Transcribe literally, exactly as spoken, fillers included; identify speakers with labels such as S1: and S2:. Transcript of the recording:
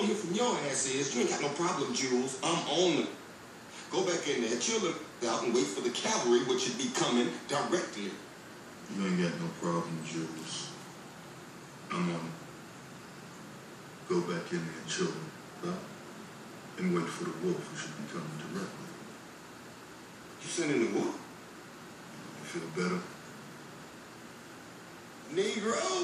S1: hear from your ass is, you ain't got no problem, Jules. I'm on them. Go back in there, chill them out, and wait for the cavalry, which should be coming directly.
S2: You ain't got no problem, Jules. I'm on them. Go back in there and chill them out, and wait for the wolf, who should be coming directly.
S1: You sending the wolf?
S2: You feel better?
S1: Negro!